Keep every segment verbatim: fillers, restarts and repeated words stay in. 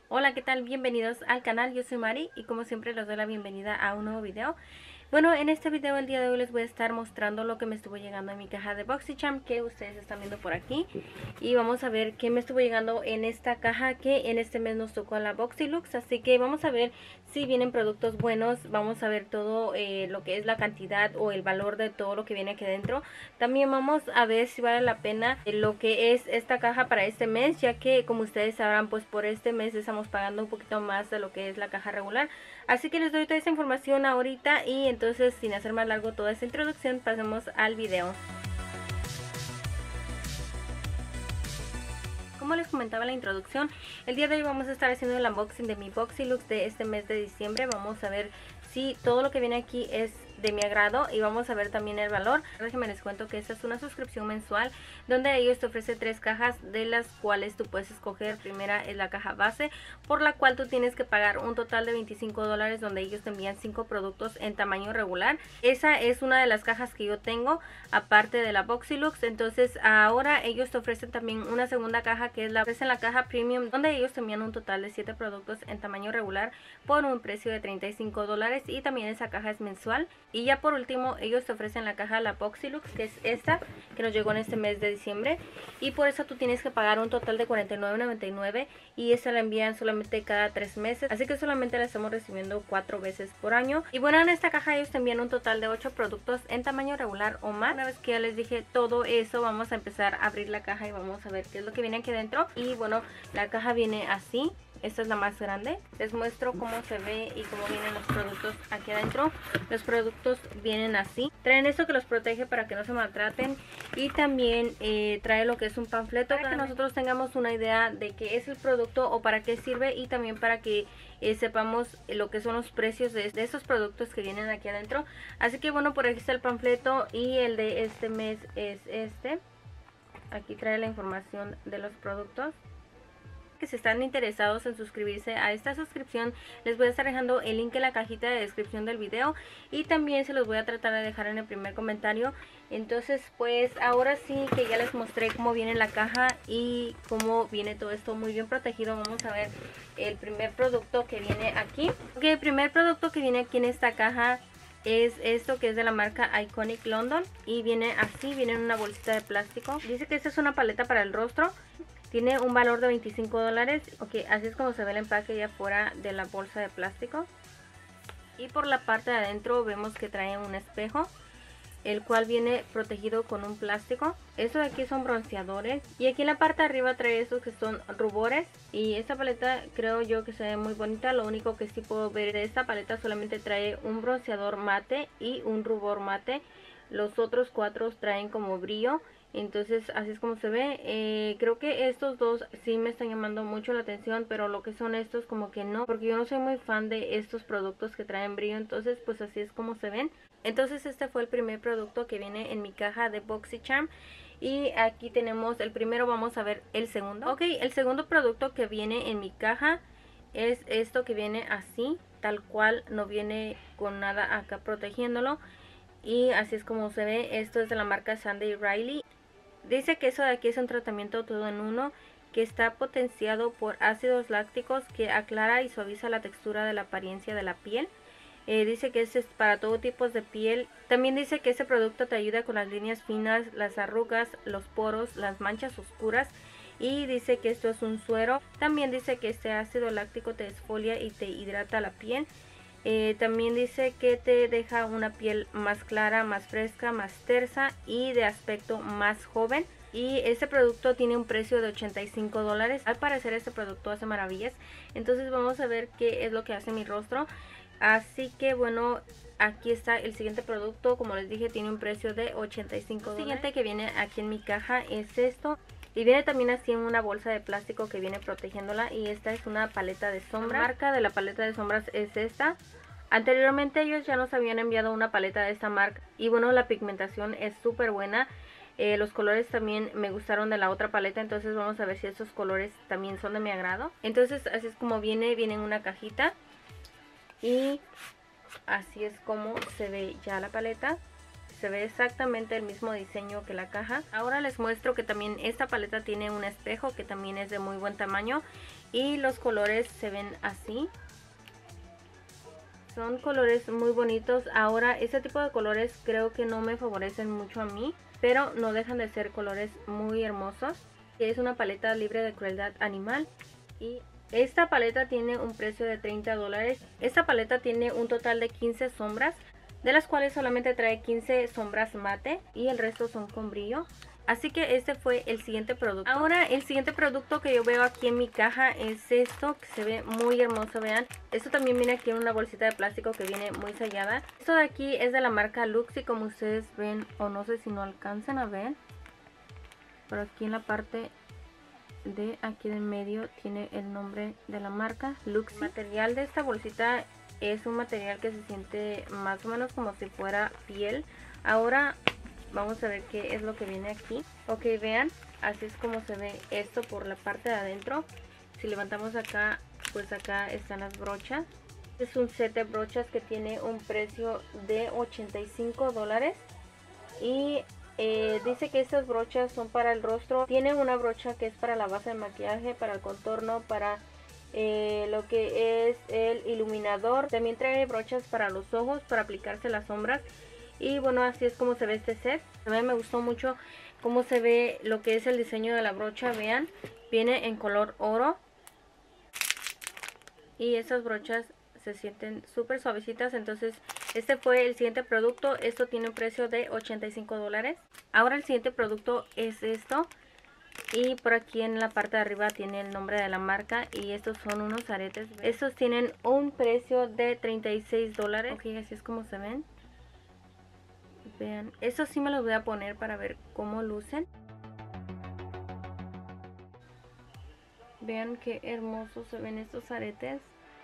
Hola, ¿qué tal? Bienvenidos al canal, yo soy Mari y como siempre les doy la bienvenida a un nuevo video. Bueno, en este video el día de hoy les voy a estar mostrando lo que me estuvo llegando en mi caja de BoxyCharm que ustedes están viendo por aquí. Y vamos a ver qué me estuvo llegando en esta caja que en este mes nos tocó la BoxyLux. Así que vamos a ver si vienen productos buenos, vamos a ver todo eh, lo que es la cantidad o el valor de todo lo que viene aquí dentro. También vamos a ver si vale la pena lo que es esta caja para este mes, ya que como ustedes sabrán, pues por este mes estamos pagando un poquito más de lo que es la caja regular. Así que les doy toda esa información ahorita y entonces sin hacer más largo toda esta introducción, pasemos al video. Como les comentaba en la introducción, el día de hoy vamos a estar haciendo el unboxing de mi BoxyLux de este mes de diciembre. Vamos a ver si todo lo que viene aquí es de mi agrado y vamos a ver también el valor. Déjenme les cuento que esta es una suscripción mensual donde ellos te ofrecen tres cajas, de las cuales tú puedes escoger. La primera es la caja base, por la cual tú tienes que pagar un total de veinticinco dólares, donde ellos te envían cinco productos en tamaño regular. Esa es una de las cajas que yo tengo aparte de la BoxyLux. Entonces ahora ellos te ofrecen también una segunda caja, que es la, ofrecen la caja premium, donde ellos te envían un total de siete productos en tamaño regular por un precio de treinta y cinco dólares, y también esa caja es mensual. Y ya por último ellos te ofrecen la caja la BoxyLux, que es esta que nos llegó en este mes de diciembre, y por eso tú tienes que pagar un total de cuarenta y nueve noventa y nueve, y esa la envían solamente cada tres meses, así que solamente la estamos recibiendo cuatro veces por año. Y bueno, en esta caja ellos te envían un total de ocho productos en tamaño regular o más. Una vez que ya les dije todo eso, vamos a empezar a abrir la caja y vamos a ver qué es lo que viene aquí dentro. Y bueno, la caja viene así. Esta es la más grande. Les muestro cómo se ve y cómo vienen los productos aquí adentro. Los productos vienen así. Traen esto que los protege para que no se maltraten. Y también eh, trae lo que es un panfleto para que nosotros tengamos una idea de qué es el producto o para qué sirve. Y también para que eh, sepamos lo que son los precios de, de estos productos que vienen aquí adentro. Así que bueno, por aquí está el panfleto y el de este mes es este. Aquí trae la información de los productos. Que si están interesados en suscribirse a esta suscripción, les voy a estar dejando el link en la cajita de descripción del video y también se los voy a tratar de dejar en el primer comentario. Entonces pues ahora sí que ya les mostré cómo viene la caja y cómo viene todo esto muy bien protegido, vamos a ver el primer producto que viene aquí. Ok, el primer producto que viene aquí en esta caja es esto, que es de la marca Iconic London y viene así, viene en una bolsita de plástico. Dice que esta es una paleta para el rostro. Tiene un valor de veinticinco dólares. Ok, así es como se ve el empaque ya fuera de la bolsa de plástico. Y por la parte de adentro vemos que trae un espejo, el cual viene protegido con un plástico. Estos de aquí son bronceadores. Y aquí en la parte de arriba trae estos que son rubores. Y esta paleta creo yo que se ve muy bonita. Lo único que sí puedo ver de esta paleta solamente trae un bronceador mate y un rubor mate. Los otros cuatro traen como brillo. Entonces así es como se ve. eh, Creo que estos dos sí me están llamando mucho la atención, pero lo que son estos como que no, porque yo no soy muy fan de estos productos que traen brillo. Entonces pues así es como se ven. Entonces este fue el primer producto que viene en mi caja de BoxyCharm. Y aquí tenemos el primero, vamos a ver el segundo. Ok, el segundo producto que viene en mi caja es esto que viene así, tal cual, no viene con nada acá protegiéndolo. Y así es como se ve. Esto es de la marca Sunday Riley. Dice que eso de aquí es un tratamiento todo en uno que está potenciado por ácidos lácticos que aclara y suaviza la textura de la apariencia de la piel. Eh, dice que es para todo tipo de piel. También dice que este producto te ayuda con las líneas finas, las arrugas, los poros, las manchas oscuras. Y dice que esto es un suero. También dice que este ácido láctico te exfolia y te hidrata la piel. Eh, también dice que te deja una piel más clara, más fresca, más tersa y de aspecto más joven. Y este producto tiene un precio de ochenta y cinco dólares. Al parecer este producto hace maravillas. Entonces vamos a ver qué es lo que hace mi rostro. Así que bueno, aquí está el siguiente producto. Como les dije, tiene un precio de ochenta y cinco dólares. El siguiente que viene aquí en mi caja es esto. Y viene también así en una bolsa de plástico que viene protegiéndola. Y esta es una paleta de sombras. La marca de la paleta de sombras es esta. Anteriormente ellos ya nos habían enviado una paleta de esta marca. Y bueno, la pigmentación es súper buena. Eh, los colores también me gustaron de la otra paleta. Entonces vamos a ver si estos colores también son de mi agrado. Entonces así es como viene. Viene en una cajita. Y así es como se ve ya la paleta. Se ve exactamente el mismo diseño que la caja. Ahora les muestro que también esta paleta tiene un espejo que también es de muy buen tamaño. y los colores se ven así. Son colores muy bonitos. Ahora, este tipo de colores creo que no me favorecen mucho a mí, pero no dejan de ser colores muy hermosos. Es una paleta libre de crueldad animal y esta paleta tiene un precio de treinta dólares. Esta paleta tiene un total de quince sombras, de las cuales solamente trae quince sombras mate y el resto son con brillo. Así que este fue el siguiente producto. Ahora el siguiente producto que yo veo aquí en mi caja es esto, que se ve muy hermoso, vean. Esto también viene aquí en una bolsita de plástico que viene muy sellada. Esto de aquí es de la marca Luxie, como ustedes ven, o no sé si no alcanzan a ver. Pero aquí en la parte de aquí en medio tiene el nombre de la marca Luxie. El material de esta bolsita es un material que se siente más o menos como si fuera piel. Ahora vamos a ver qué es lo que viene aquí. Ok, vean, así es como se ve esto por la parte de adentro. Si levantamos acá, pues acá están las brochas. Es un set de brochas que tiene un precio de ochenta y cinco dólares. Y eh, dice que estas brochas son para el rostro. Tiene una brocha que es para la base de maquillaje, para el contorno, para eh, lo que es el iluminador. También trae brochas para los ojos, para aplicarse las sombras. Y bueno, así es como se ve este set. A mí me gustó mucho cómo se ve lo que es el diseño de la brocha. Vean, viene en color oro. Y esas brochas se sienten súper suavecitas. Entonces este fue el siguiente producto. Esto tiene un precio de ochenta y cinco dólares. Ahora el siguiente producto es esto. Y por aquí en la parte de arriba tiene el nombre de la marca. Y estos son unos aretes. Estos tienen un precio de treinta y seis dólares. Ok, así es como se ven. Vean, eso sí me los voy a poner para ver cómo lucen. Vean qué hermosos se ven estos aretes.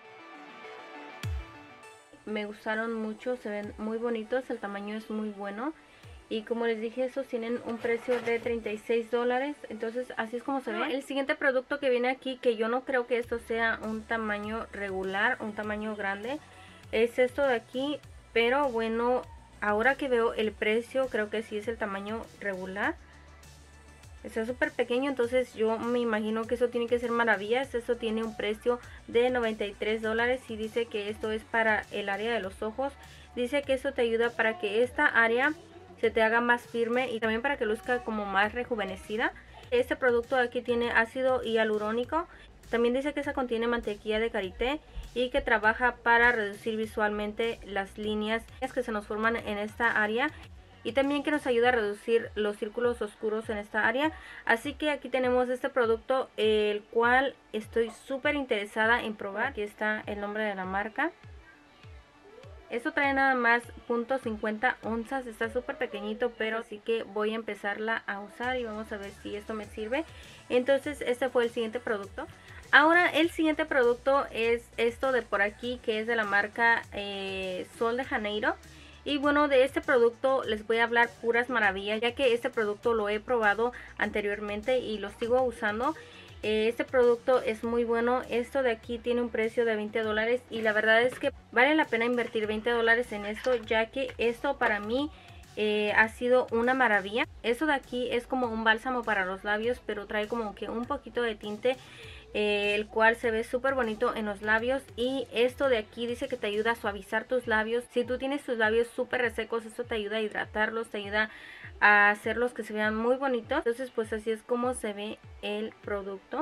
Me gustaron mucho, se ven muy bonitos, el tamaño es muy bueno. Y como les dije, estos tienen un precio de treinta y seis dólares. Entonces así es como se ve. El siguiente producto que viene aquí, que yo no creo que esto sea un tamaño regular, un tamaño grande, es esto de aquí. Pero bueno, ahora que veo el precio, creo que sí es el tamaño regular. Está súper pequeño, entonces yo me imagino que eso tiene que ser maravillas. Esto tiene un precio de noventa y tres dólares y dice que esto es para el área de los ojos. Dice que esto te ayuda para que esta área se te haga más firme y también para que luzca como más rejuvenecida. Este producto aquí tiene ácido hialurónico. También dice que esa contiene mantequilla de karité y que trabaja para reducir visualmente las líneas que se nos forman en esta área. Y también que nos ayuda a reducir los círculos oscuros en esta área. Así que aquí tenemos este producto, el cual estoy súper interesada en probar. Aquí está el nombre de la marca. Esto trae nada más punto cincuenta onzas, está súper pequeñito, pero sí que voy a empezarla a usar y vamos a ver si esto me sirve. Entonces este fue el siguiente producto. Ahora el siguiente producto es esto de por aquí, que es de la marca eh, Sol de Janeiro. Y bueno, de este producto les voy a hablar puras maravillas, ya que este producto lo he probado anteriormente y lo sigo usando. Este producto es muy bueno. Esto de aquí tiene un precio de veinte dólares y la verdad es que vale la pena invertir veinte dólares en esto, ya que esto para mí eh, ha sido una maravilla. Esto de aquí es como un bálsamo para los labios, pero trae como que un poquito de tinte, eh, el cual se ve súper bonito en los labios. Y esto de aquí dice que te ayuda a suavizar tus labios. Si tú tienes tus labios súper resecos, esto te ayuda a hidratarlos, te ayuda a hacerlos que se vean muy bonitos. Entonces pues así es como se ve el producto.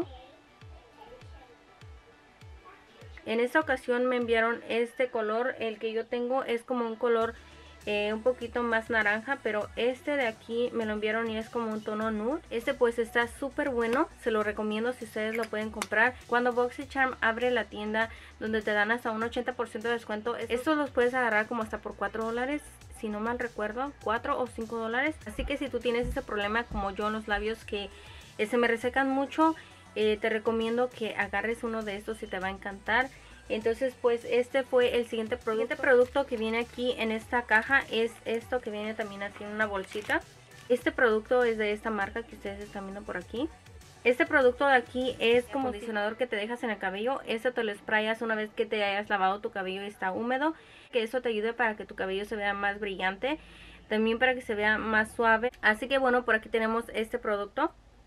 En esta ocasión me enviaron este color. El que yo tengo es como un color eh, un poquito más naranja, pero este de aquí me lo enviaron y es como un tono nude. Este pues está súper bueno, se lo recomiendo si ustedes lo pueden comprar. Cuando BoxyCharm abre la tienda donde te dan hasta un ochenta por ciento de descuento, estos los puedes agarrar como hasta por cuatro dólares. Si no mal recuerdo, cuatro o cinco dólares. Así que si tú tienes ese problema como yo en los labios que eh, se me resecan mucho, eh, te recomiendo que agarres uno de estos y te va a encantar. Entonces pues este fue el siguiente producto. El siguiente producto que viene aquí en esta caja es esto, que viene también aquí en una bolsita. Este producto es de esta marca que ustedes están viendo por aquí. Este producto de aquí es como acondicionador que te dejas en el cabello. Este te lo sprayas una vez que te hayas lavado tu cabello y está húmedo. Que eso te ayude para que tu cabello se vea más brillante. También para que se vea más suave. Así que bueno, por aquí tenemos este producto.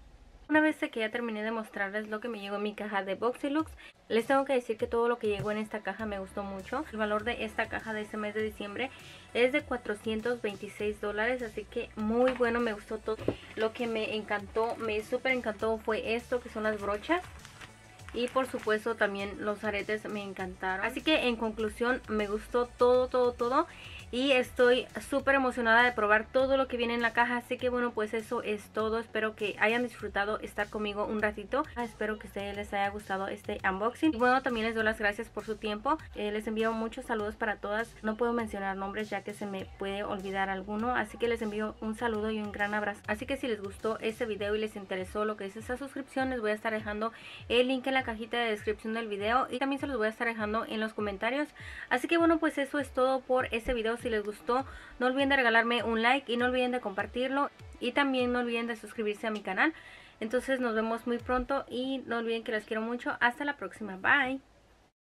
Una vez que ya terminé de mostrarles lo que me llegó en mi caja de Boxylux, les tengo que decir que todo lo que llegó en esta caja me gustó mucho. El valor de esta caja de este mes de diciembre es de cuatrocientos veintiséis dólares, así que muy bueno, me gustó todo. Lo que me encantó, me súper encantó fue esto, que son las brochas. Y por supuesto también los aretes me encantaron. Así que en conclusión me gustó todo, todo, todo. Y estoy súper emocionada de probar todo lo que viene en la caja. Así que bueno, pues eso es todo. Espero que hayan disfrutado estar conmigo un ratito. Espero que a ustedes les haya gustado este unboxing. Y bueno, también les doy las gracias por su tiempo. eh, Les envío muchos saludos para todas. No puedo mencionar nombres ya que se me puede olvidar alguno. Así que les envío un saludo y un gran abrazo. Así que si les gustó este video y les interesó lo que es esa suscripción, les voy a estar dejando el link en la cajita de descripción del video. Y también se los voy a estar dejando en los comentarios. Así que bueno, pues eso es todo por este video. Si les gustó, no olviden de regalarme un like y no olviden de compartirlo, y también no olviden de suscribirse a mi canal. Entonces nos vemos muy pronto y no olviden que las quiero mucho. Hasta la próxima. Bye.